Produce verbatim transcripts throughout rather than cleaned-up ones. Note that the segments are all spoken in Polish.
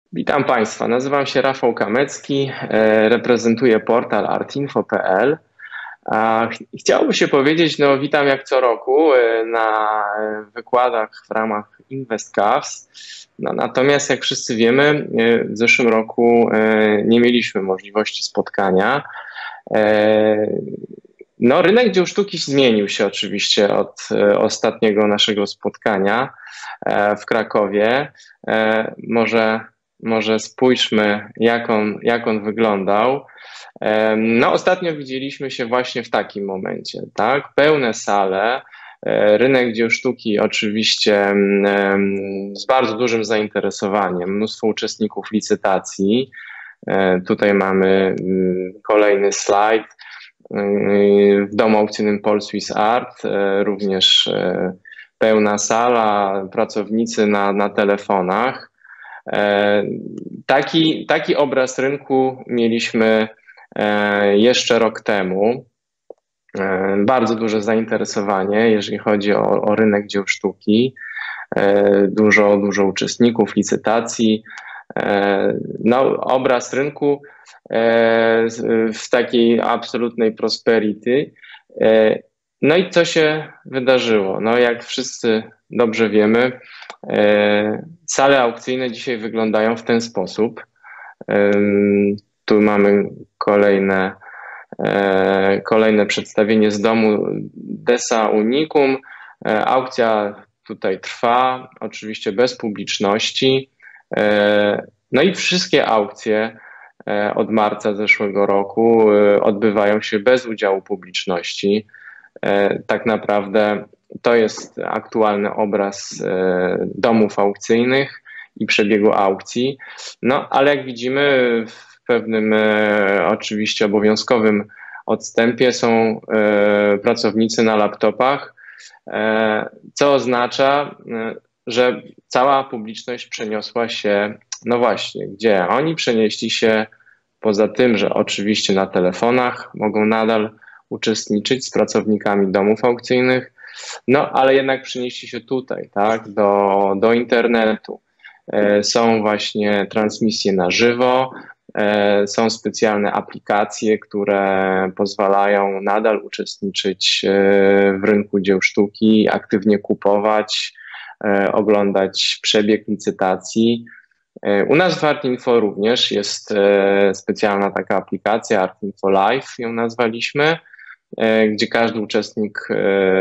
Witam Państwa, nazywam się Rafał Kamecki, e, reprezentuję portal artinfo kropka p l. A ch- Chciałoby się powiedzieć, no witam jak co roku e, na wykładach w ramach InvestCavs. No, natomiast jak wszyscy wiemy, e, w zeszłym roku e, nie mieliśmy możliwości spotkania. E, No, rynek dzieł sztuki zmienił się oczywiście od e, ostatniego naszego spotkania e, w Krakowie. E, Może może spójrzmy, jak on, jak on wyglądał. Em, No, ostatnio widzieliśmy się właśnie w takim momencie, tak? Pełne sale, e, rynek dzieł sztuki oczywiście em, z bardzo dużym zainteresowaniem, mnóstwo uczestników licytacji. E, Tutaj mamy mm, kolejny slajd. Y, W domu aukcyjnym Paul Swiss Art e, również e, pełna sala, pracownicy na, na telefonach. E, Taki, taki obraz rynku mieliśmy e, jeszcze rok temu. E, Bardzo duże zainteresowanie, jeżeli chodzi o, o rynek dzieł sztuki. E, Dużo, dużo uczestników licytacji. E, No, obraz rynku e, w takiej absolutnej prosperity. E, No i co się wydarzyło? No, jak wszyscy dobrze wiemy, e, sale aukcyjne dzisiaj wyglądają w ten sposób. Em, Tu mamy kolejne, e, kolejne przedstawienie z domu Dessa Unicum. E, Aukcja tutaj trwa, oczywiście bez publiczności. E, No i wszystkie aukcje e, od marca zeszłego roku e, odbywają się bez udziału publiczności. E, Tak naprawdę to jest aktualny obraz e, domów aukcyjnych i przebiegu aukcji. No, ale jak widzimy, w pewnym e, oczywiście obowiązkowym odstępie są e, pracownicy na laptopach, e, co oznacza, e, że cała publiczność przeniosła się, no właśnie, gdzie? Oni przenieśli się poza tym, że oczywiście na telefonach mogą nadal uczestniczyć z pracownikami domów aukcyjnych, no ale jednak przenieśli się tutaj, tak, do, do internetu. E, Są właśnie transmisje na żywo, e, są specjalne aplikacje, które pozwalają nadal uczestniczyć e, w rynku dzieł sztuki, aktywnie kupować, e, oglądać przebieg licytacji. E, U nas w Artinfo również jest e, specjalna taka aplikacja, Artinfo Live ją nazwaliśmy, e, gdzie każdy uczestnik e,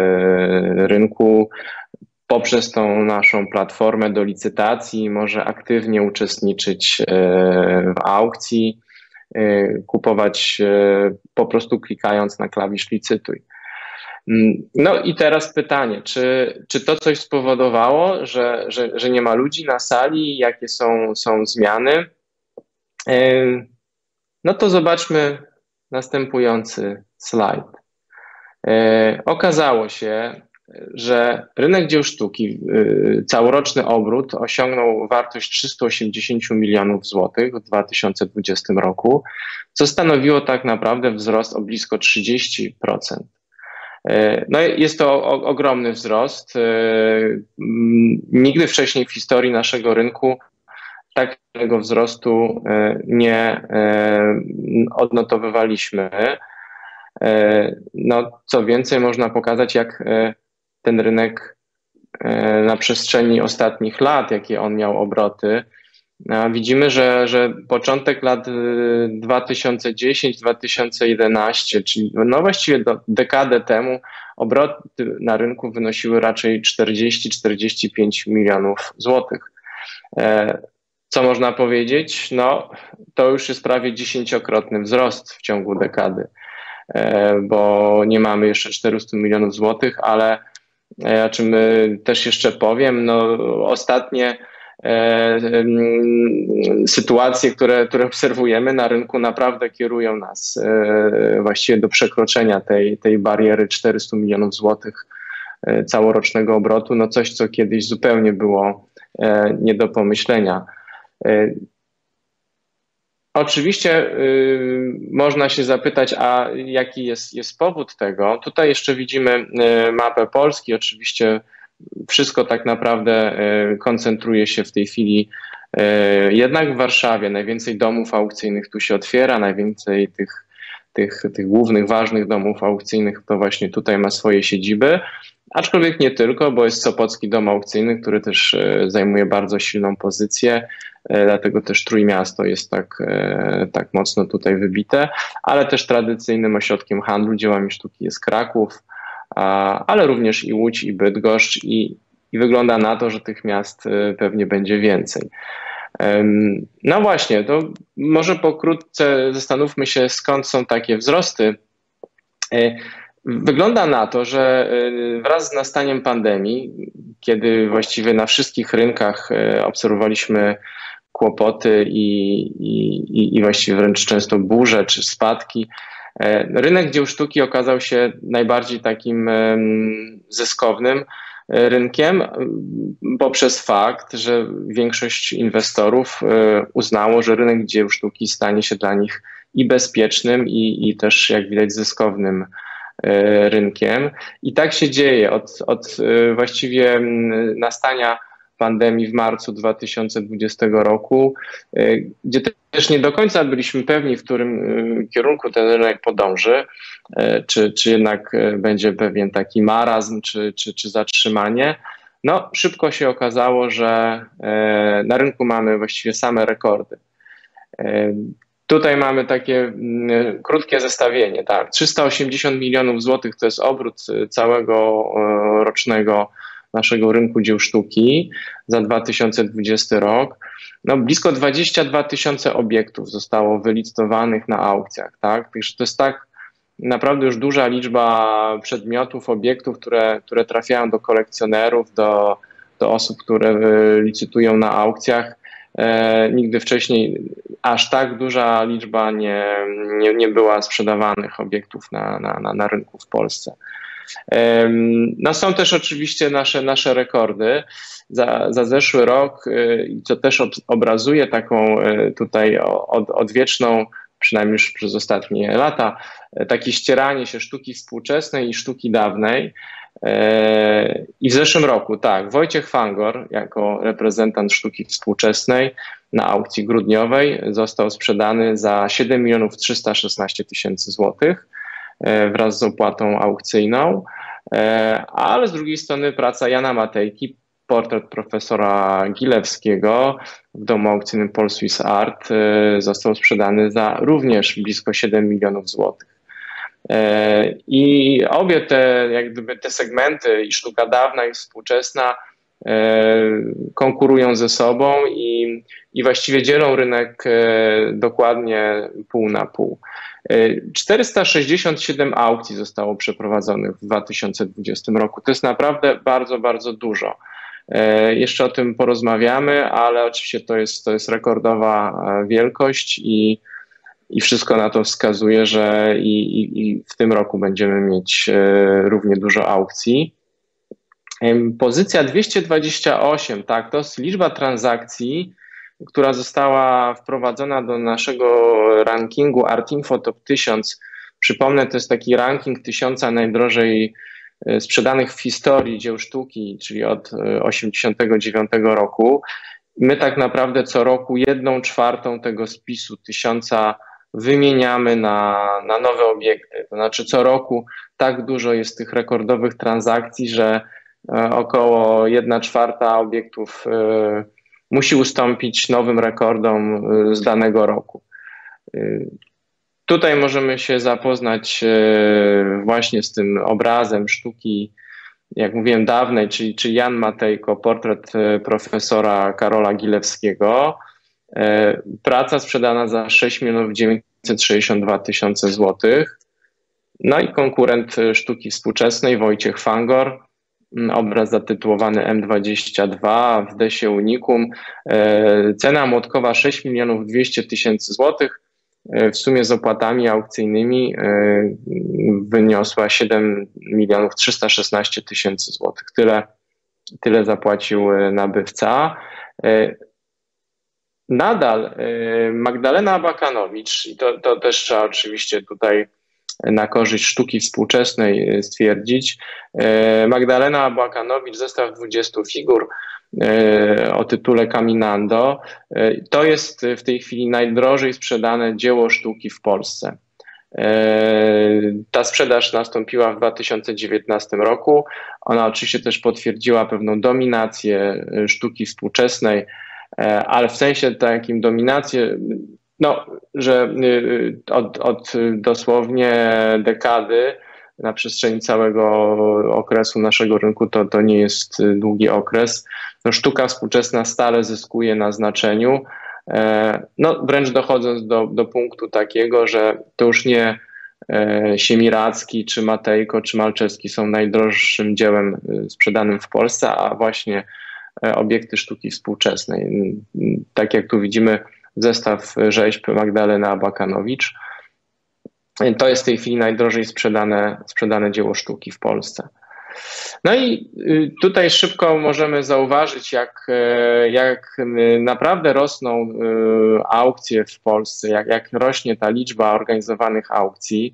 rynku poprzez tą naszą platformę do licytacji może aktywnie uczestniczyć e, w aukcji, e, kupować e, po prostu klikając na klawisz licytuj. Mm, No i teraz pytanie, czy, czy to coś spowodowało, że, że, że nie ma ludzi na sali, jakie są, są zmiany? E, No to zobaczmy następujący slajd. E, Okazało się, że rynek dzieł sztuki, y, całoroczny obrót osiągnął wartość trzysta osiemdziesiąt milionów złotych w dwa tysiące dwudziestym roku, co stanowiło tak naprawdę wzrost o blisko trzydzieści procent. E, No jest to o, ogromny wzrost. E, mm, Nigdy wcześniej w historii naszego rynku takiego wzrostu e, nie e, odnotowywaliśmy. E, No, co więcej, można pokazać, jak e, ten rynek e, na przestrzeni ostatnich lat, jakie on miał obroty. A widzimy, że, że początek lat dwa tysiące dziesiąty do dwa tysiące jedenastego, czyli no właściwie do, dekadę temu, obroty na rynku wynosiły raczej czterdzieści do czterdziestu pięciu milionów złotych. E, Co można powiedzieć? No, to już jest prawie dziesięciokrotny wzrost w ciągu dekady, e, bo nie mamy jeszcze czterystu milionów złotych, ale e, o czym e, też jeszcze powiem, no ostatnie e, mm, sytuacje, które, które obserwujemy na rynku naprawdę kierują nas e, właściwie do przekroczenia tej, tej bariery czterystu milionów złotych e, całorocznego obrotu, no coś, co kiedyś zupełnie było e, nie do pomyślenia. E, Oczywiście y, można się zapytać, a jaki jest, jest powód tego? Tutaj jeszcze widzimy y, mapę Polski. Oczywiście wszystko tak naprawdę y, koncentruje się w tej chwili Jednak w Warszawie najwięcej domów aukcyjnych tu się otwiera, najwięcej tych, tych, tych głównych, ważnych domów aukcyjnych to właśnie tutaj ma swoje siedziby, aczkolwiek nie tylko, bo jest Sopocki Dom Aukcyjny, który też zajmuje bardzo silną pozycję, dlatego też Trójmiasto jest tak, tak mocno tutaj wybite, ale też tradycyjnym ośrodkiem handlu dziełami sztuki jest Kraków, ale również i Łódź, i Bydgoszcz i, i wygląda na to, że tych miast pewnie będzie więcej. No właśnie, to może pokrótce zastanówmy się, skąd są takie wzrosty. Wygląda na to, że wraz z nastaniem pandemii, kiedy właściwie na wszystkich rynkach obserwowaliśmy kłopoty i, i, i właściwie wręcz często burze czy spadki, rynek dzieł sztuki okazał się najbardziej takim zyskownym rynkiem poprzez fakt, że większość inwestorów uznało, że rynek dzieł sztuki stanie się dla nich i bezpiecznym, i, i też jak widać zyskownym rynkiem. I tak się dzieje od, od właściwie nastania pandemii w marcu dwa tysiące dwudziestego roku, gdzie też nie do końca byliśmy pewni, w którym kierunku ten rynek podąży, czy, czy jednak będzie pewien taki marazm, czy, czy, czy zatrzymanie. No, szybko się okazało, że na rynku mamy właściwie same rekordy. Tutaj mamy takie krótkie zestawienie. Tak, trzysta osiemdziesiąt milionów złotych to jest obrót całego rocznego naszego rynku dzieł sztuki za dwa tysiące dwudziesty rok. No, blisko dwadzieścia dwa tysiące obiektów zostało wylicytowanych na aukcjach. Tak? Także to jest tak naprawdę już duża liczba przedmiotów, obiektów, które, które trafiają do kolekcjonerów, do, do osób, które licytują na aukcjach. E, nigdy wcześniej aż tak duża liczba nie, nie, nie była sprzedawanych obiektów na, na, na, na rynku w Polsce. E, no są też oczywiście nasze, nasze rekordy. Za, za zeszły rok, co też obrazuje taką tutaj od, odwieczną, przynajmniej już przez ostatnie lata, takie ścieranie się sztuki współczesnej i sztuki dawnej. I w zeszłym roku, tak, Wojciech Fangor jako reprezentant sztuki współczesnej na aukcji grudniowej został sprzedany za siedem milionów trzysta szesnaście tysięcy złotych wraz z opłatą aukcyjną, ale z drugiej strony praca Jana Matejki, portret profesora Gilewskiego w domu aukcyjnym Paul Swiss Art został sprzedany za również blisko siedem milionów złotych. I obie te, jak gdyby te segmenty, i sztuka dawna, i współczesna, konkurują ze sobą i, i właściwie dzielą rynek dokładnie pół na pół. czterysta sześćdziesiąt siedem aukcji zostało przeprowadzonych w dwa tysiące dwudziestym roku. To jest naprawdę bardzo, bardzo dużo. Jeszcze o tym porozmawiamy, ale oczywiście to jest, to jest rekordowa wielkość i, i wszystko na to wskazuje, że i, i, i w tym roku będziemy mieć równie dużo aukcji. Pozycja dwieście dwadzieścia osiem, tak, to jest liczba transakcji, która została wprowadzona do naszego rankingu ArtInfo Top tysiąc. Przypomnę, to jest taki ranking tysiąca najdrożej sprzedanych w historii dzieł sztuki, czyli od osiemdziesiątego dziewiątego roku. My tak naprawdę co roku jedną czwartą tego spisu tysiąca wymieniamy na, na nowe obiekty. To znaczy co roku tak dużo jest tych rekordowych transakcji, że około jedna czwarta obiektów musi ustąpić nowym rekordom z danego roku. Tutaj możemy się zapoznać właśnie z tym obrazem sztuki, jak mówiłem, dawnej, czyli, czyli Jan Matejko, portret profesora Karola Gilewskiego. Praca sprzedana za sześć milionów dziewięćset sześćdziesiąt dwa tysiące złotych. No i konkurent sztuki współczesnej Wojciech Fangor, obraz zatytułowany M dwadzieścia dwa w desie Unicum. Cena młotkowa sześć milionów dwieście tysięcy złotych. W sumie z opłatami aukcyjnymi wyniosła siedem milionów trzysta szesnaście tysięcy złotych. Tyle, tyle zapłacił nabywca. Nadal Magdalena Abakanowicz, i to, to też trzeba oczywiście tutaj na korzyść sztuki współczesnej stwierdzić. Magdalena Abakanowicz, zestaw dwudziestu figur o tytule Caminando. To jest w tej chwili najdrożej sprzedane dzieło sztuki w Polsce. Ta sprzedaż nastąpiła w dwa tysiące dziewiętnastym roku. Ona oczywiście też potwierdziła pewną dominację sztuki współczesnej, ale w sensie takim dominację, no, że od, od dosłownie dekady na przestrzeni całego okresu naszego rynku to, to nie jest długi okres. No, sztuka współczesna stale zyskuje na znaczeniu. No, wręcz dochodząc do, do punktu takiego, że to już nie Siemiradzki, czy Matejko, czy Malczewski są najdroższym dziełem sprzedanym w Polsce, a właśnie obiekty sztuki współczesnej. Tak jak tu widzimy zestaw rzeźb Magdaleny Abakanowicz. To jest w tej chwili najdrożej sprzedane, sprzedane dzieło sztuki w Polsce. No i tutaj szybko możemy zauważyć, jak, jak naprawdę rosną aukcje w Polsce, jak, jak rośnie ta liczba organizowanych aukcji.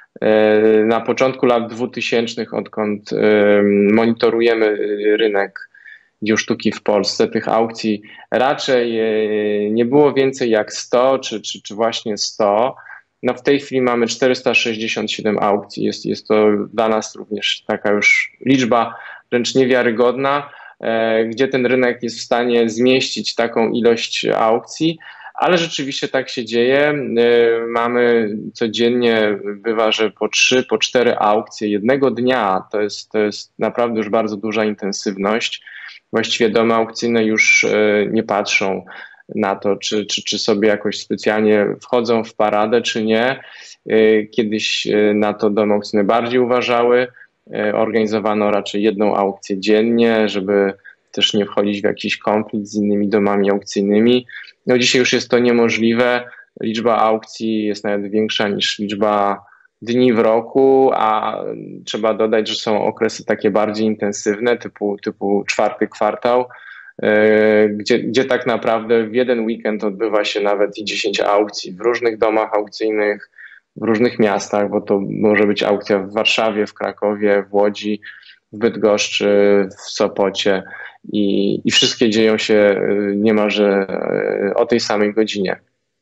Na początku lat dwutysięcznych, odkąd monitorujemy rynek dzieł sztuki w Polsce, tych aukcji raczej nie było więcej jak sto, czy, czy, czy właśnie sto. No w tej chwili mamy czterysta sześćdziesiąt siedem aukcji. Jest, jest to dla nas również taka już liczba wręcz niewiarygodna, e, gdzie ten rynek jest w stanie zmieścić taką ilość aukcji, ale rzeczywiście tak się dzieje. E, mamy codziennie, bywa, że po trzy, po cztery aukcje jednego dnia. To jest, to jest naprawdę już bardzo duża intensywność. Właściwie domy aukcyjne już e, nie patrzą na to, czy, czy, czy sobie jakoś specjalnie wchodzą w paradę, czy nie. Kiedyś na to domy aukcyjne bardziej uważały. Organizowano raczej jedną aukcję dziennie, żeby też nie wchodzić w jakiś konflikt z innymi domami aukcyjnymi. No dzisiaj już jest to niemożliwe. Liczba aukcji jest nawet większa niż liczba dni w roku, a trzeba dodać, że są okresy takie bardziej intensywne, typu, typu czwarty kwartał, Gdzie, gdzie tak naprawdę w jeden weekend odbywa się nawet i dziesięć aukcji w różnych domach aukcyjnych, w różnych miastach, bo to może być aukcja w Warszawie, w Krakowie, w Łodzi, w Bydgoszczy, w Sopocie i, i wszystkie dzieją się niemalże o tej samej godzinie.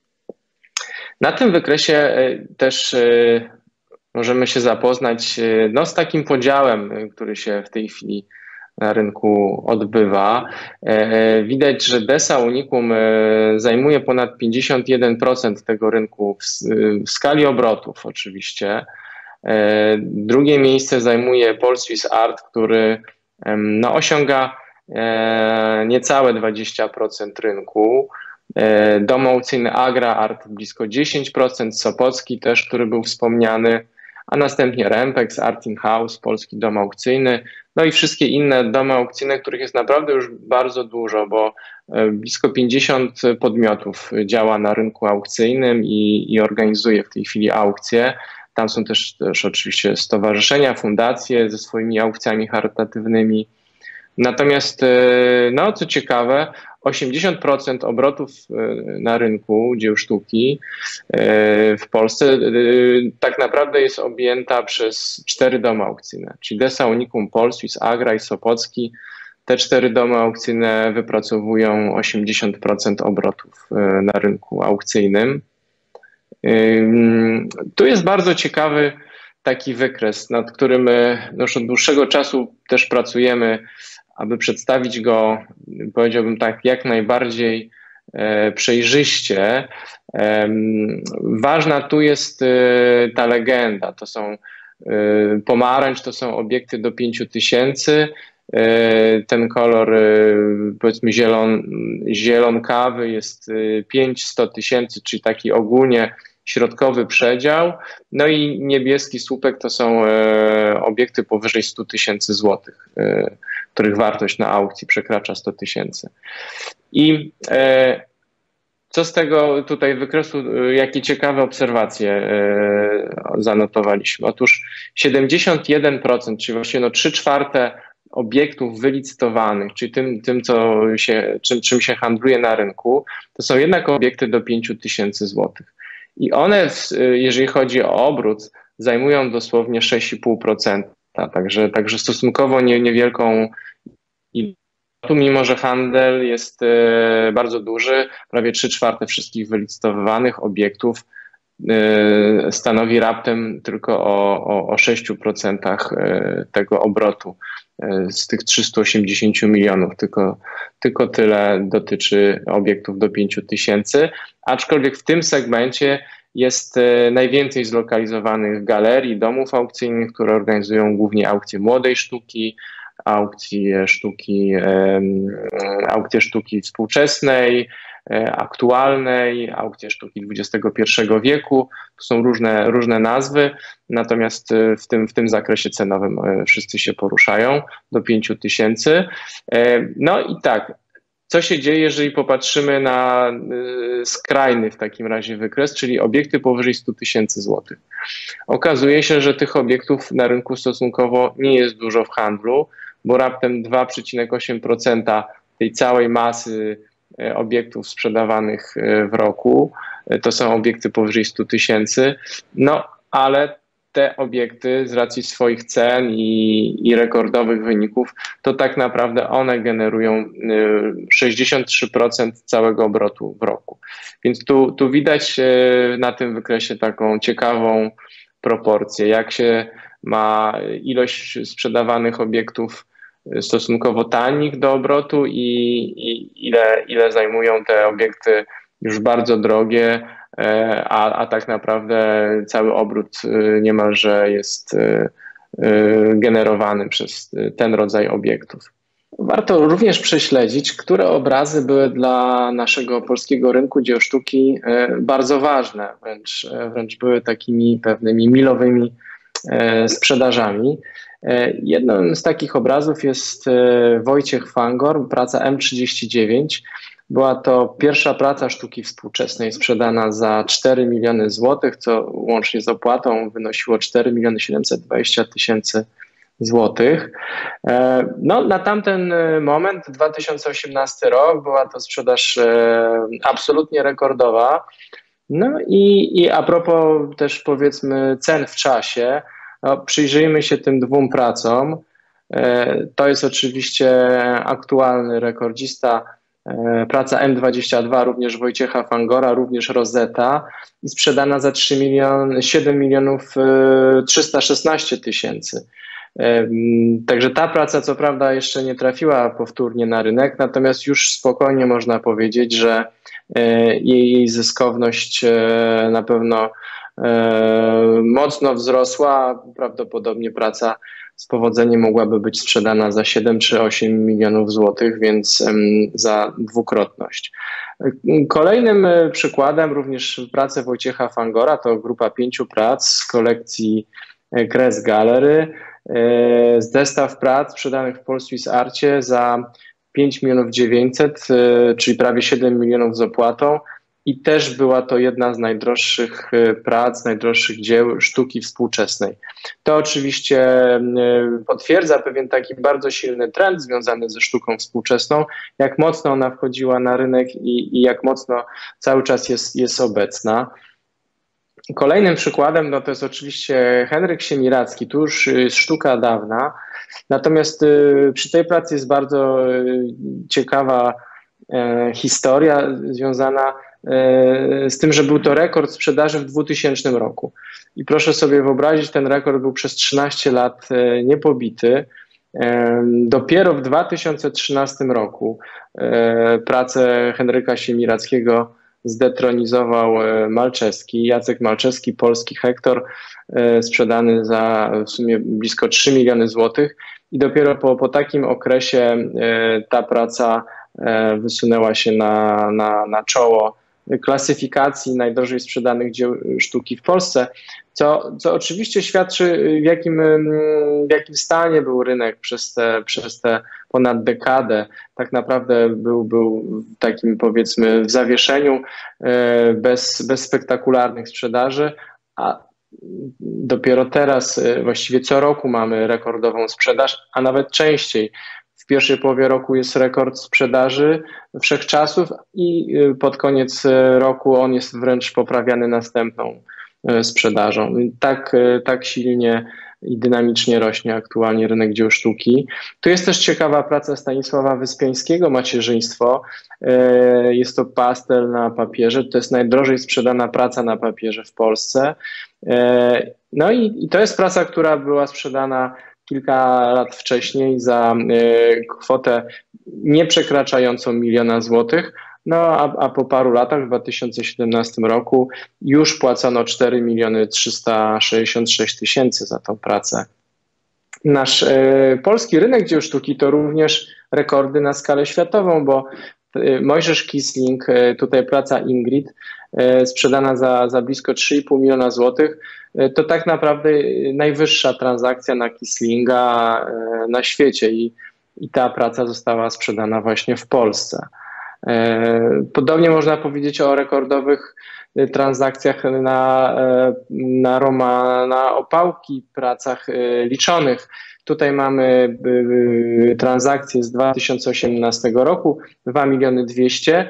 Na tym wykresie też możemy się zapoznać no, z takim podziałem, który się w tej chwili na rynku odbywa. Widać, że Desa Unicum zajmuje ponad pięćdziesiąt jeden procent tego rynku w, w skali obrotów oczywiście. Drugie miejsce zajmuje Polswiss Art, który no, osiąga niecałe dwadzieścia procent rynku. Dom aukcyjny Agra Art blisko dziesięć procent, Sopocki też, który był wspomniany, a następnie Rempex, Art in House, polski dom aukcyjny, no i wszystkie inne domy aukcyjne, których jest naprawdę już bardzo dużo, bo blisko pięćdziesiąt podmiotów działa na rynku aukcyjnym i, i organizuje w tej chwili aukcje. Tam są też, też oczywiście stowarzyszenia, fundacje ze swoimi aukcjami charytatywnymi. Natomiast, no co ciekawe, osiemdziesiąt procent obrotów na rynku dzieł sztuki w Polsce tak naprawdę jest objęta przez cztery domy aukcyjne, czyli Desa Unicum, Polswiss, Agra i Sopocki. Te cztery domy aukcyjne wypracowują osiemdziesiąt procent obrotów na rynku aukcyjnym. Tu jest bardzo ciekawy taki wykres, nad którym już od dłuższego czasu też pracujemy, aby przedstawić go, powiedziałbym tak, jak najbardziej e, przejrzyście. E, ważna tu jest e, ta legenda. To są e, pomarańcz, to są obiekty do pięciu tysięcy. E, ten kolor, e, powiedzmy zielon, zielonkawy jest pięćset tysięcy, czyli taki ogólnie środkowy przedział. No i niebieski słupek to są e, obiekty powyżej stu tysięcy złotych, e, których wartość na aukcji przekracza sto tysięcy. I e, co z tego tutaj wykresu, e, jakie ciekawe obserwacje e, zanotowaliśmy? Otóż siedemdziesiąt jeden procent, czyli właściwie no trzy czwarte obiektów wylicytowanych, czyli tym, tym co się, czym, czym się handluje na rynku, to są jednak obiekty do pięciu tysięcy złotych. I one, jeżeli chodzi o obrót, zajmują dosłownie sześć i pół procent. Także, także stosunkowo nie, niewielką ilość. Tu mimo, że handel jest bardzo duży, prawie trzy czwarte wszystkich wylicytowanych obiektów stanowi raptem tylko o, o, o sześć procent tego obrotu z tych trzystu osiemdziesięciu milionów. Tylko, tylko tyle dotyczy obiektów do pięciu tysięcy, aczkolwiek w tym segmencie jest najwięcej zlokalizowanych galerii, domów aukcyjnych, które organizują głównie aukcje młodej sztuki, aukcje sztuki, aukcje sztuki współczesnej, aktualnej, aukcje sztuki dwudziestego pierwszego wieku. To są różne, różne nazwy, natomiast w tym, w tym zakresie cenowym wszyscy się poruszają do pięciu tysięcy. No i tak, co się dzieje, jeżeli popatrzymy na skrajny w takim razie wykres, czyli obiekty powyżej stu tysięcy złotych. Okazuje się, że tych obiektów na rynku stosunkowo nie jest dużo w handlu, bo raptem dwa przecinek osiem procent tej całej masy obiektów sprzedawanych w roku to są obiekty powyżej stu tysięcy. No ale te obiekty z racji swoich cen i, i rekordowych wyników, to tak naprawdę one generują sześćdziesiąt trzy procent całego obrotu w roku. Więc tu, tu widać na tym wykresie taką ciekawą proporcję, jak się ma ilość sprzedawanych obiektów stosunkowo tanich do obrotu i, i ile, ile zajmują te obiekty już bardzo drogie, a, a tak naprawdę cały obrót niemalże jest generowany przez ten rodzaj obiektów. Warto również prześledzić, które obrazy były dla naszego polskiego rynku dzieł sztuki bardzo ważne, wręcz, wręcz były takimi pewnymi milowymi sprzedażami. Jednym z takich obrazów jest Wojciech Fangor, praca M trzydzieści dziewięć. Była to pierwsza praca sztuki współczesnej sprzedana za cztery miliony złotych, co łącznie z opłatą wynosiło cztery miliony siedemset dwadzieścia tysięcy złotych. No, na tamten moment, dwa tysiące osiemnasty rok, była to sprzedaż absolutnie rekordowa. No i, i a propos też powiedzmy cen w czasie, no, przyjrzyjmy się tym dwóm pracom. To jest oczywiście aktualny rekordzista, praca M dwadzieścia dwa, również Wojciecha Fangora, również Rosetta i sprzedana za trzy miliony, siedem milionów trzysta szesnaście tysięcy. Także ta praca co prawda jeszcze nie trafiła powtórnie na rynek, natomiast już spokojnie można powiedzieć, że jej zyskowność na pewno mocno wzrosła. Prawdopodobnie praca z powodzeniem mogłaby być sprzedana za siedem czy osiem milionów złotych, więc za dwukrotność. Kolejnym przykładem również prace Wojciecha Fangora to grupa pięciu prac z kolekcji Kres Gallery. Zestaw prac sprzedanych w Paul Swiss Arcie za pięć milionów dziewięćset, czyli prawie siedem milionów z opłatą. I też była to jedna z najdroższych prac, najdroższych dzieł sztuki współczesnej. To oczywiście potwierdza pewien taki bardzo silny trend związany ze sztuką współczesną, jak mocno ona wchodziła na rynek i, i jak mocno cały czas jest, jest obecna. Kolejnym przykładem no to jest oczywiście Henryk Siemiradzki, tu już jest sztuka dawna, natomiast przy tej pracy jest bardzo ciekawa historia związana z tym, że był to rekord sprzedaży w dwutysięcznym roku. I proszę sobie wyobrazić, ten rekord był przez trzynaście lat niepobity. Dopiero w dwa tysiące trzynastym roku pracę Henryka Siemiradzkiego zdetronizował Malczewski, Jacek Malczewski, polski Hektor, sprzedany za w sumie blisko trzy miliony złotych. I dopiero po, po takim okresie ta praca wysunęła się na, na, na czoło klasyfikacji najdrożej sprzedanych dzieł sztuki w Polsce, co, co oczywiście świadczy, w jakim, w jakim stanie był rynek przez te, przez te ponad dekadę. Tak naprawdę był, był takim powiedzmy w zawieszeniu, bez, bez spektakularnych sprzedaży, a dopiero teraz właściwie co roku mamy rekordową sprzedaż, a nawet częściej. W pierwszej połowie roku jest rekord sprzedaży wszechczasów i pod koniec roku on jest wręcz poprawiany następną sprzedażą. Tak, tak silnie i dynamicznie rośnie aktualnie rynek dzieł sztuki. Tu jest też ciekawa praca Stanisława Wyspiańskiego, Macierzyństwo. Jest to pastel na papierze. To jest najdrożej sprzedana praca na papierze w Polsce. No i, i to jest praca, która była sprzedana kilka lat wcześniej za kwotę nie przekraczającą miliona złotych. No a, a po paru latach, w dwa tysiące siedemnastym roku, już płacono cztery miliony trzysta sześćdziesiąt sześć tysięcy za tą pracę. Nasz e, polski rynek dzieł sztuki to również rekordy na skalę światową, bo e, Mojżesz Kisling, e, tutaj praca Ingrid, e, sprzedana za, za blisko trzy i pół miliona złotych, e, to tak naprawdę najwyższa transakcja na Kislinga e, na świecie i, i ta praca została sprzedana właśnie w Polsce. Podobnie można powiedzieć o rekordowych transakcjach na, na Roma, na opałki, pracach liczonych. Tutaj mamy transakcje z dwa tysiące osiemnastego roku, dwa miliony dwieście.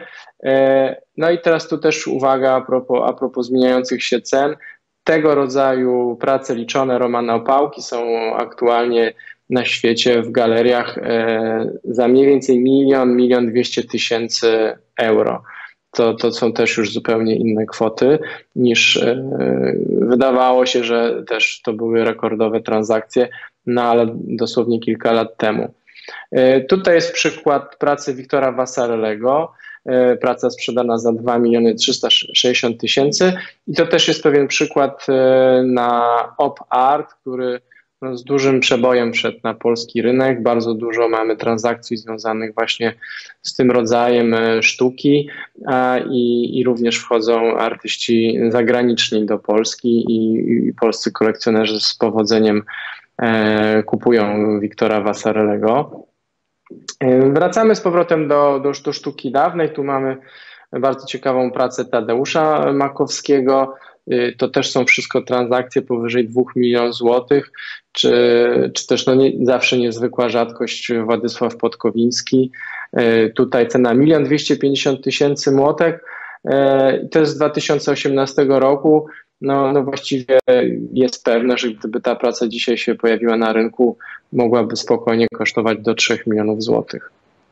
No i teraz tu też uwaga a propos, a propos zmieniających się cen. Tego rodzaju prace liczone Roma na opałki są aktualnie na świecie w galeriach za mniej więcej milion, milion dwieście tysięcy euro. To, to są też już zupełnie inne kwoty niż wydawało się, że też to były rekordowe transakcje, no ale dosłownie kilka lat temu. Tutaj jest przykład pracy Wiktora Vasarellego, praca sprzedana za dwa miliony trzysta sześćdziesiąt tysięcy i to też jest pewien przykład na op art, który no, z dużym przebojem wszedł na polski rynek. Bardzo dużo mamy transakcji związanych właśnie z tym rodzajem sztuki a, i, i również wchodzą artyści zagraniczni do Polski i, i polscy kolekcjonerzy z powodzeniem e, kupują Wiktora Vasarellego. E, wracamy z powrotem do, do, do sztuki dawnej. Tu mamy bardzo ciekawą pracę Tadeusza Makowskiego. To też są wszystko transakcje powyżej dwóch milionów złotych, czy, czy też no nie, zawsze niezwykła rzadkość Władysław Podkowiński. Tutaj cena milion dwieście pięćdziesiąt tysięcy młotek. To jest z dwa tysiące osiemnastego roku. No, no właściwie jest pewne, że gdyby ta praca dzisiaj się pojawiła na rynku, mogłaby spokojnie kosztować do trzech milionów złotych.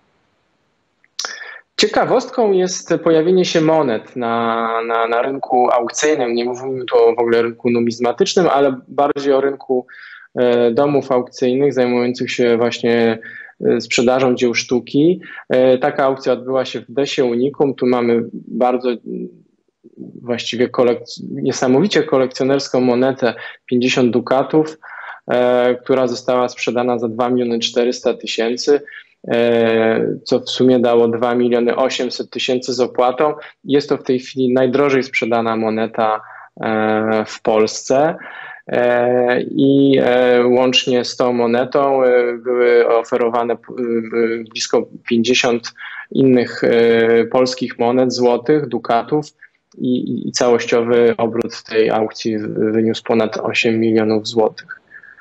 Ciekawostką jest pojawienie się monet na, na, na rynku aukcyjnym. Nie mówimy tu o w ogóle rynku numizmatycznym, ale bardziej o rynku e, domów aukcyjnych zajmujących się właśnie e, sprzedażą dzieł sztuki. E, taka aukcja odbyła się w Desie Unicum. Tu mamy bardzo właściwie kolek- niesamowicie kolekcjonerską monetę pięćdziesiąt dukatów, e, która została sprzedana za dwa miliony czterysta tysięcy. Co w sumie dało dwa miliony osiemset tysięcy z opłatą. Jest to w tej chwili najdrożej sprzedana moneta w Polsce i łącznie z tą monetą były oferowane blisko pięćdziesiąt innych polskich monet złotych, dukatów i, i całościowy obrót w tej aukcji wyniósł ponad osiem milionów złotych.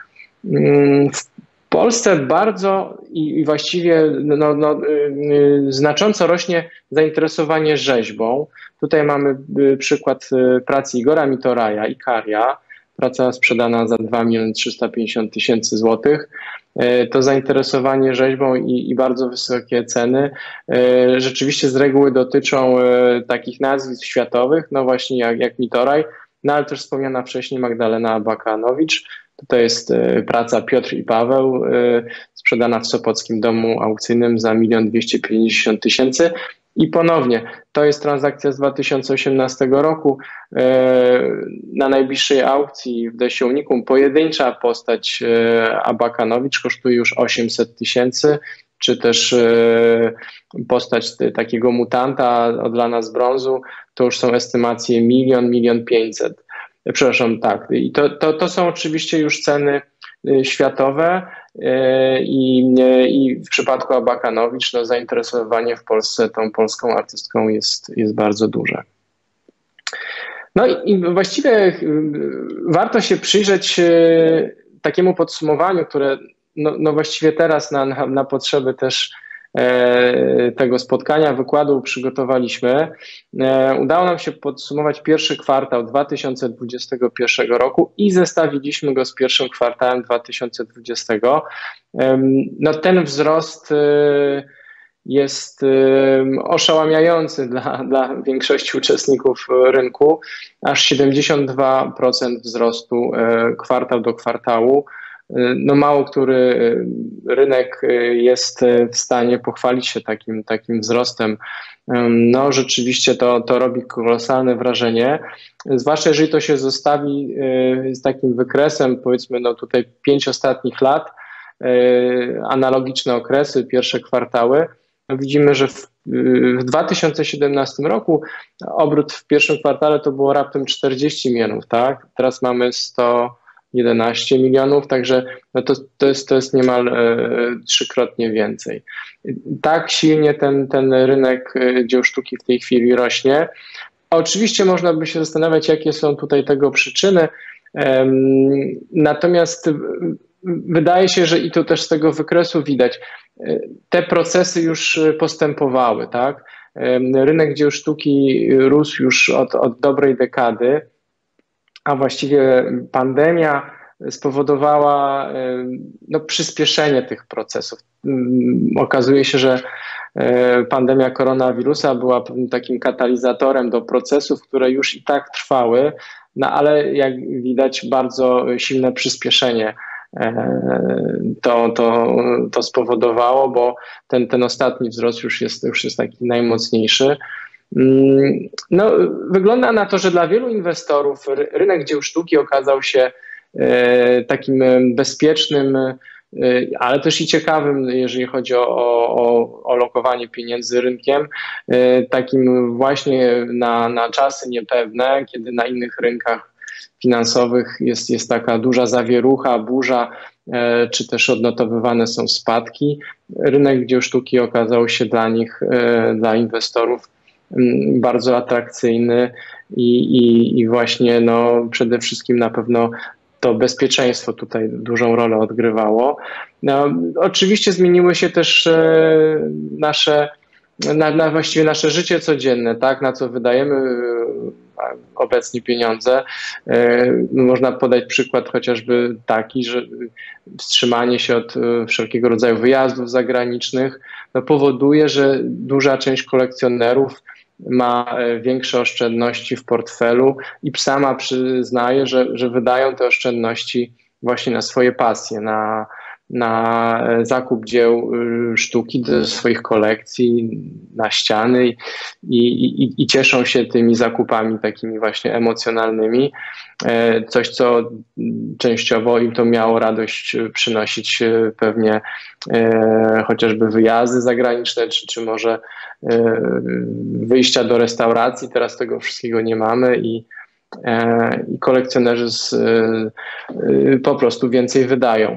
W Polsce bardzo i, i właściwie no, no, yy, znacząco rośnie zainteresowanie rzeźbą. Tutaj mamy yy, przykład yy, pracy Igora Mitoraja, Ikaria, praca sprzedana za dwa miliony trzysta pięćdziesiąt tysięcy złotych. Yy, to zainteresowanie rzeźbą i, i bardzo wysokie ceny yy, rzeczywiście z reguły dotyczą yy, takich nazwisk światowych, no właśnie jak, jak Mitoraj, no ale też wspomniana wcześniej Magdalena Abakanowicz. To jest praca Piotr i Paweł, sprzedana w Sopockim Domu Aukcyjnym za milion dwieście pięćdziesiąt tysięcy. I ponownie, to jest transakcja z dwa tysiące osiemnastego roku. Na najbliższej aukcji w Desie Unicum pojedyncza postać Abakanowicz kosztuje już osiemset tysięcy, czy też postać takiego mutanta odlana z brązu, to już są estymacje milion, milion pięćset. Przepraszam, tak. I to, to, to są oczywiście już ceny światowe i, i w przypadku Abakanowicz no, zainteresowanie w Polsce tą polską artystką jest, jest bardzo duże. No i właściwie warto się przyjrzeć takiemu podsumowaniu, które no, no właściwie teraz na, na potrzeby też tego spotkania, wykładu przygotowaliśmy. Udało nam się podsumować pierwszy kwartał dwa tysiące dwudziestego pierwszego roku i zestawiliśmy go z pierwszym kwartałem dwa tysiące dwudziestego. No, ten wzrost jest oszałamiający dla, dla większości uczestników rynku. Aż siedemdziesiąt dwa procent wzrostu kwartał do kwartału. No, mało który rynek jest w stanie pochwalić się takim, takim wzrostem. No, rzeczywiście to, to robi kolosalne wrażenie, zwłaszcza jeżeli to się zostawi z takim wykresem, powiedzmy, no tutaj pięć ostatnich lat, analogiczne okresy, pierwsze kwartały. No, widzimy, że w, w dwa tysiące siedemnastym roku obrót w pierwszym kwartale to było raptem czterdzieści milionów, tak? Teraz mamy sto jedenaście milionów, także no to, to, jest, to jest niemal e, trzykrotnie więcej. Tak silnie ten, ten rynek dzieł sztuki w tej chwili rośnie. Oczywiście można by się zastanawiać, jakie są tutaj tego przyczyny, e, natomiast wydaje się, że i tu też z tego wykresu widać, te procesy już postępowały, tak? Rynek dzieł sztuki rósł już od, od dobrej dekady, a właściwie pandemia spowodowała no, przyspieszenie tych procesów. Okazuje się, że pandemia koronawirusa była takim katalizatorem do procesów, które już i tak trwały, no ale jak widać bardzo silne przyspieszenie to, to, to spowodowało, bo ten, ten ostatni wzrost już jest, już jest taki najmocniejszy. No, wygląda na to, że dla wielu inwestorów rynek dzieł sztuki okazał się takim bezpiecznym, ale też i ciekawym, jeżeli chodzi o, o, o lokowanie pieniędzy rynkiem, takim właśnie na, na czasy niepewne, kiedy na innych rynkach finansowych jest, jest taka duża zawierucha, burza, czy też odnotowywane są spadki. Rynek dzieł sztuki okazał się dla nich, dla inwestorów bardzo atrakcyjny i, i, i właśnie no, przede wszystkim na pewno to bezpieczeństwo tutaj dużą rolę odgrywało. No, oczywiście zmieniły się też nasze, na, na właściwie nasze życie codzienne, tak, na co wydajemy obecnie pieniądze. Można podać przykład chociażby taki, że wstrzymanie się od wszelkiego rodzaju wyjazdów zagranicznych no, powoduje, że duża część kolekcjonerów ma większe oszczędności w portfelu i sama przyznaje, że, że wydają te oszczędności właśnie na swoje pasje, na, na zakup dzieł sztuki do swoich kolekcji, na ściany i, i, i cieszą się tymi zakupami takimi właśnie emocjonalnymi. Coś, co częściowo im to miało radość przynosić pewnie chociażby wyjazdy zagraniczne, czy, czy może wyjścia do restauracji. Teraz tego wszystkiego nie mamy i, i kolekcjonerzy z, po prostu więcej wydają.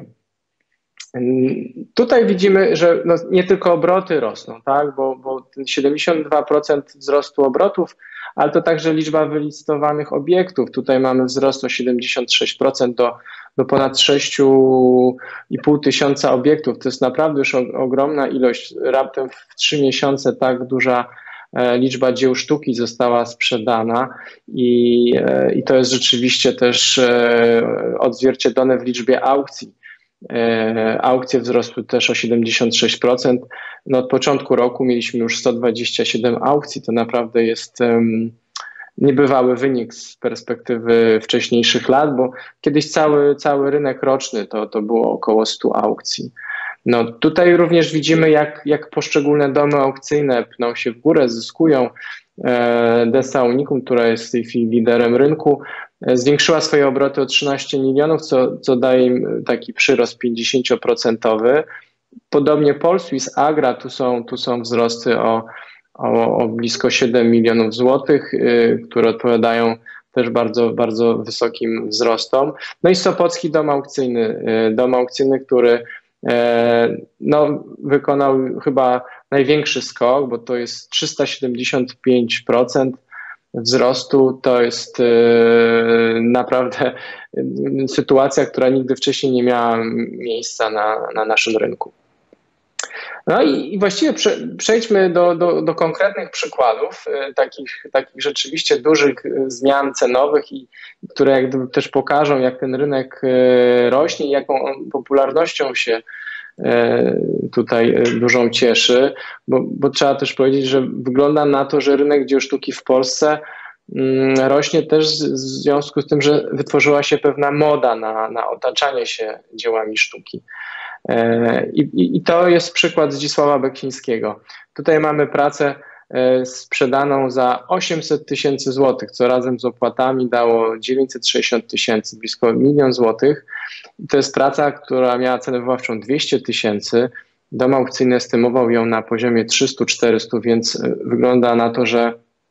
Tutaj widzimy, że no nie tylko obroty rosną, tak? bo, bo siedemdziesiąt dwa procent wzrostu obrotów, ale to także liczba wylicytowanych obiektów. Tutaj mamy wzrost o siedemdziesiąt sześć procent do, do ponad sześć i pół tysiąca obiektów. To jest naprawdę już ogromna ilość. Raptem w trzy miesiące tak duża liczba dzieł sztuki została sprzedana i, i to jest rzeczywiście też odzwierciedlone w liczbie aukcji. Aukcje wzrosły też o siedemdziesiąt sześć procent. No od początku roku mieliśmy już sto dwadzieścia siedem aukcji. To naprawdę jest um, niebywały wynik z perspektywy wcześniejszych lat, bo kiedyś cały, cały rynek roczny to, to było około stu aukcji. No tutaj również widzimy, jak, jak poszczególne domy aukcyjne pną się w górę, zyskują. Desa Unicum, która jest w tej chwili liderem rynku, zwiększyła swoje obroty o trzynaście milionów, co, co daje im taki przyrost pięćdziesiąt procent. Podobnie Polswiss, Agra, tu są, tu są wzrosty o, o, o blisko siedem milionów złotych, y, które odpowiadają też bardzo, bardzo wysokim wzrostom. No i Sopocki Dom Aukcyjny, y, dom aukcyjny, który y, no, wykonał chyba największy skok, bo to jest trzysta siedemdziesiąt pięć procent wzrostu. To jest yy, naprawdę yy, sytuacja, która nigdy wcześniej nie miała miejsca na, na naszym rynku. No i, i właściwie prze, przejdźmy do, do, do konkretnych przykładów, y, takich, takich rzeczywiście dużych y, zmian cenowych, i które jak gdyby też pokażą, jak ten rynek y, rośnie i jaką on popularnością się y, tutaj y, dużą cieszy, bo, bo trzeba też powiedzieć, że wygląda na to, że rynek dzieł sztuki w Polsce y, rośnie też w związku z tym, że wytworzyła się pewna moda na, na otaczanie się dziełami sztuki. I, i, I to jest przykład Zdzisława Beksińskiego. Tutaj mamy pracę sprzedaną za osiemset tysięcy złotych, co razem z opłatami dało dziewięćset sześćdziesiąt tysięcy, blisko milion złotych. I to jest praca, która miała cenę wywoławczą dwieście tysięcy. Dom aukcyjny estymował ją na poziomie trzysta czterysta, więc wygląda na to, że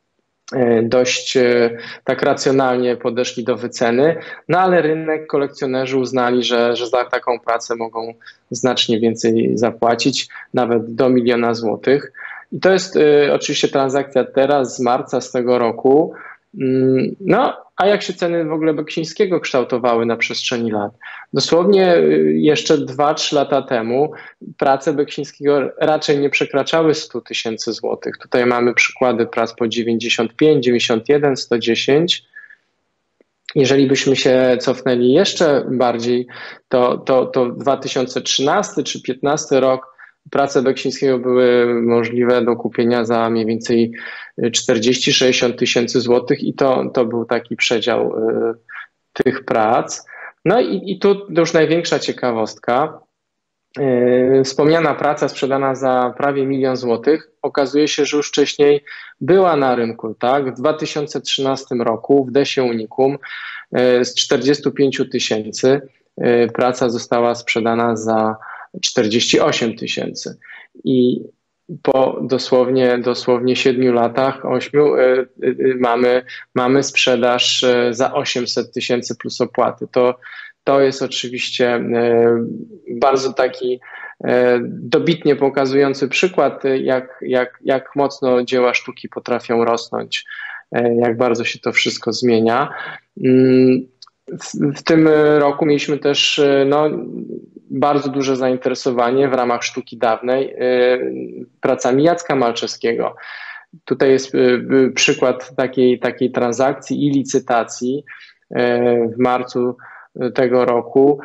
dość tak racjonalnie podeszli do wyceny, no ale rynek, kolekcjonerzy uznali, że, że za taką pracę mogą znacznie więcej zapłacić, nawet do miliona złotych. I to jest y, oczywiście transakcja teraz z marca z tego roku. Mm, no, a jak się ceny w ogóle Beksińskiego kształtowały na przestrzeni lat? Dosłownie y, jeszcze dwa trzy lata temu prace Beksińskiego raczej nie przekraczały stu tysięcy złotych. Tutaj mamy przykłady prac po dziewięćdziesiąt pięć, dziewięćdziesiąt jeden, sto dziesięć. Jeżeli byśmy się cofnęli jeszcze bardziej, to, to, to dwa tysiące trzynasty czy piętnasty rok prace Beksińskiego były możliwe do kupienia za mniej więcej czterdzieści sześćdziesiąt tysięcy złotych i to, to był taki przedział y, tych prac. No i, i tu już największa ciekawostka. Y, wspomniana praca sprzedana za prawie milion złotych okazuje się, że już wcześniej była na rynku. Tak? W dwa tysiące trzynastym roku w Desie Unicum y, z czterdziestu pięciu tysięcy y, praca została sprzedana za czterdzieści osiem tysięcy i po dosłownie, dosłownie siedmiu latach, ośmiu, y, y, mamy, mamy sprzedaż za osiemset tysięcy plus opłaty. To, to jest oczywiście y, bardzo taki y, dobitnie pokazujący przykład, jak, jak, jak mocno dzieła sztuki potrafią rosnąć, y, jak bardzo się to wszystko zmienia. Y, w, w tym roku mieliśmy też no, bardzo duże zainteresowanie w ramach sztuki dawnej pracami Jacka Malczewskiego. Tutaj jest przykład takiej, takiej transakcji i licytacji w marcu tego roku.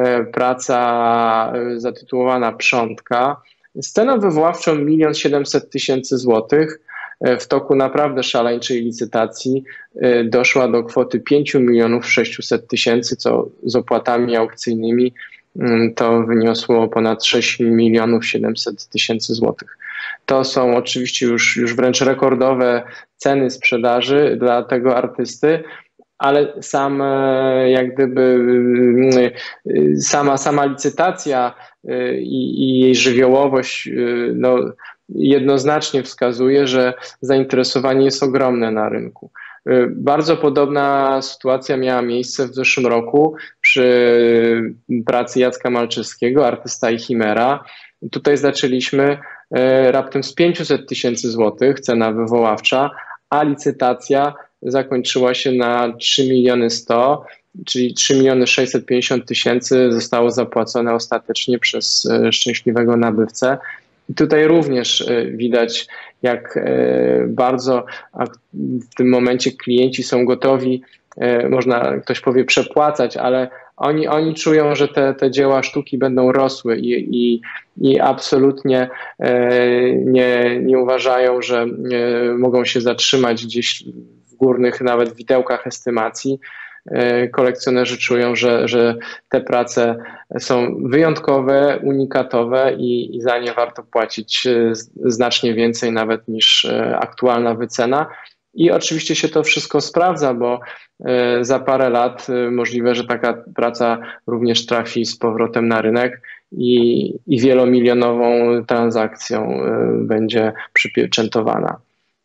Praca zatytułowana Przątka z ceną wywoławczą milion siedemset tysięcy złotych. W toku naprawdę szaleńczej licytacji doszła do kwoty pięć milionów sześćset tysięcy, co z opłatami aukcyjnymi to wyniosło ponad sześć milionów siedemset tysięcy złotych. To są oczywiście już, już wręcz rekordowe ceny sprzedaży dla tego artysty, ale sam jak gdyby sama, sama licytacja i, i jej żywiołowość no, jednoznacznie wskazuje, że zainteresowanie jest ogromne na rynku. Bardzo podobna sytuacja miała miejsce w zeszłym roku przy pracy Jacka Malczewskiego, Artysta i Chimera. Tutaj zaczęliśmy raptem z pięciuset tysięcy złotych, cena wywoławcza, a licytacja zakończyła się na trzy miliony sto, czyli trzy miliony sześćset pięćdziesiąt tysięcy zostało zapłacone ostatecznie przez szczęśliwego nabywcę. I tutaj również widać, jak bardzo w tym momencie klienci są gotowi, można, ktoś powie, przepłacać, ale oni, oni czują, że te, te dzieła sztuki będą rosły i, i, i absolutnie nie, nie uważają, że mogą się zatrzymać gdzieś w górnych nawet widełkach estymacji. Kolekcjonerzy czują, że, że te prace są wyjątkowe, unikatowe i, i za nie warto płacić znacznie więcej nawet niż aktualna wycena. I oczywiście się to wszystko sprawdza, bo za parę lat możliwe, że taka praca również trafi z powrotem na rynek i, i wielomilionową transakcją będzie przypieczętowana.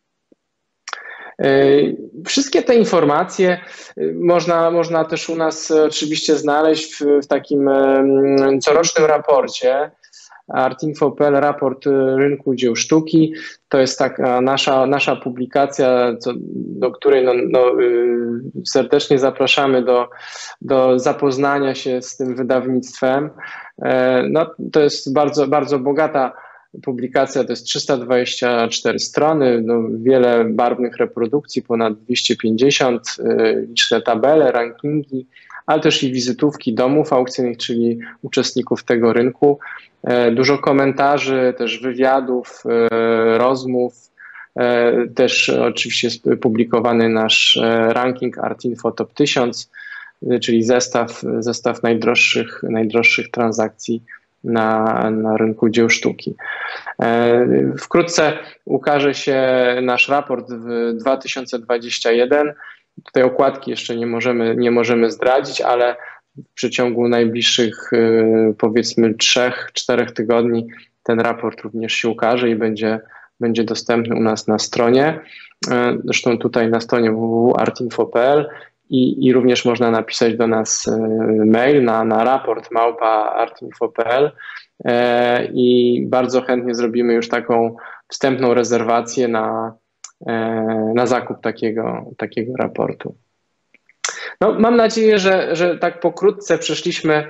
Wszystkie te informacje można, można też u nas oczywiście znaleźć w, w takim corocznym raporcie Artinfo kropka pe el, raport rynku dzieł sztuki. To jest taka nasza, nasza publikacja, co, do której no, no, serdecznie zapraszamy do, do zapoznania się z tym wydawnictwem. No, to jest bardzo, bardzo bogata publikacja to jest trzysta dwadzieścia cztery strony, no, wiele barwnych reprodukcji, ponad dwieście pięćdziesiąt, liczne tabele, rankingi, ale też i wizytówki domów aukcyjnych, czyli uczestników tego rynku. Dużo komentarzy, też wywiadów, rozmów. Też oczywiście jest publikowany nasz ranking ArtInfo Top tysiąc, czyli zestaw, zestaw najdroższych, najdroższych transakcji na, na rynku dzieł sztuki. Wkrótce ukaże się nasz raport w dwa tysiące dwudziestym pierwszym. Tutaj okładki jeszcze nie możemy, nie możemy zdradzić, ale w przeciągu najbliższych powiedzmy trzech, czterech tygodni ten raport również się ukaże i będzie, będzie dostępny u nas na stronie. Zresztą tutaj na stronie w w w kropka artinfo kropka p l i, i również można napisać do nas mail na, na raport małpa artinfo kropka p l i bardzo chętnie zrobimy już taką wstępną rezerwację na, na zakup takiego, takiego raportu. No, mam nadzieję, że, że tak pokrótce przeszliśmy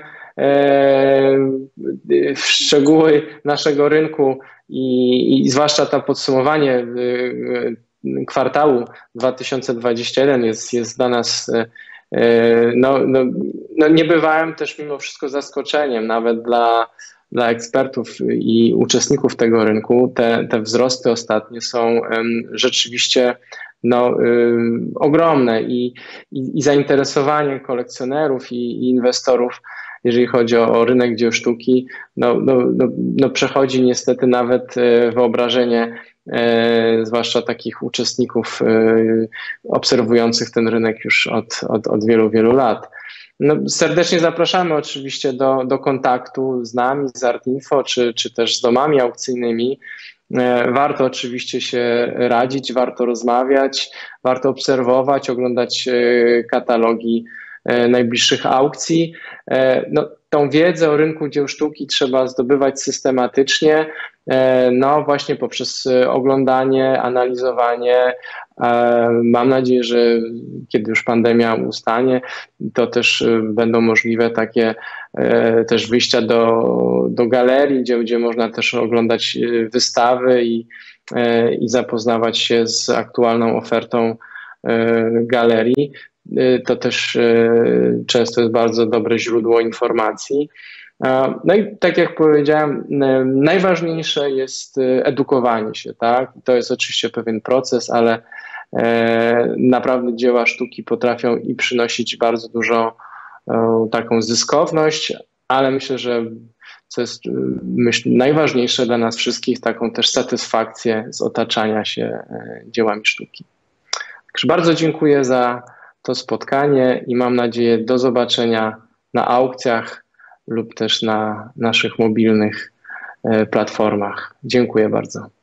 w szczegóły naszego rynku i, i zwłaszcza to podsumowanie kwartału dwa tysiące dwudziestego pierwszego jest, jest dla nas no, no, no niebywałym też mimo wszystko zaskoczeniem, nawet dla, dla ekspertów i uczestników tego rynku. Te, te wzrosty ostatnie są rzeczywiście no, ogromne i, i, i zainteresowanie kolekcjonerów i, i inwestorów, jeżeli chodzi o, o rynek dzieł sztuki, no, no, no, no przechodzi niestety nawet wyobrażenie, e, zwłaszcza takich uczestników e, obserwujących ten rynek już od, od, od wielu, wielu lat. No, serdecznie zapraszamy oczywiście do, do kontaktu z nami, z ArtInfo, czy, czy też z domami aukcyjnymi. Warto oczywiście się radzić, warto rozmawiać, warto obserwować, oglądać katalogi najbliższych aukcji. No, tą wiedzę o rynku dzieł sztuki trzeba zdobywać systematycznie, no właśnie poprzez oglądanie, analizowanie. Mam nadzieję, że kiedy już pandemia ustanie, to też będą możliwe takie też wyjścia do, do galerii, gdzie, gdzie można też oglądać wystawy i, i zapoznawać się z aktualną ofertą galerii. To też często jest bardzo dobre źródło informacji. No i tak jak powiedziałem, najważniejsze jest edukowanie się, tak? To jest oczywiście pewien proces, ale naprawdę dzieła sztuki potrafią i przynosić bardzo dużą taką zyskowność, ale myślę, że co jest myślę, najważniejsze dla nas wszystkich, taką też satysfakcję z otaczania się dziełami sztuki. Także bardzo dziękuję za to spotkanie i mam nadzieję do zobaczenia na aukcjach lub też na naszych mobilnych platformach. Dziękuję bardzo.